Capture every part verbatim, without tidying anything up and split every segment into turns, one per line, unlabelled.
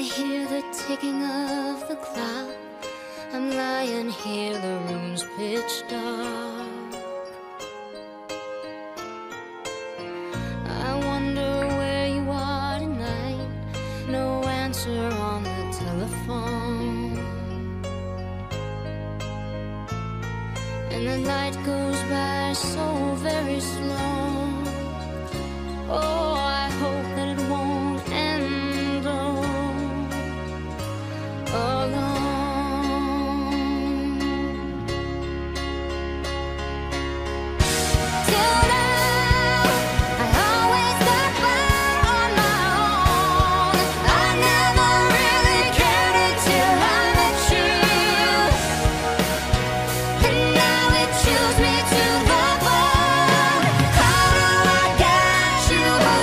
hear the ticking of the clock. I'm lying here, the room's pitch dark. I wonder where you are tonight. No answer on the telephone, and the night goes by so very slow. Oh, I hope that it won't end alone. Till now, I always got by on my own. I never really cared until I met you, and now it chills me to the bone. How do I get you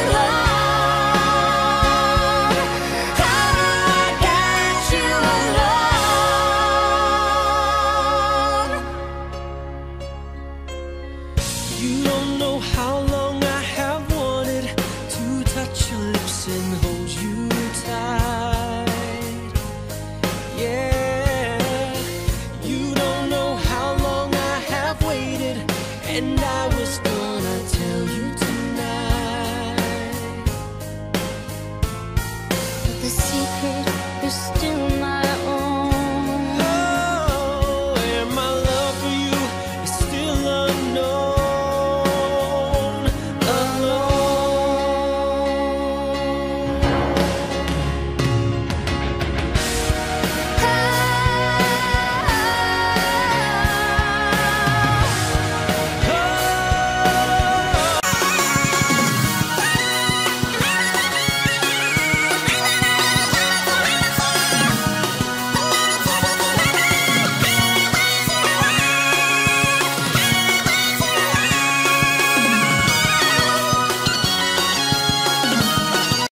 alone? How do I get you alone?
You don't know how long I have wanted to touch your lips and hold you tight. Yeah, you don't know how long I have waited, and I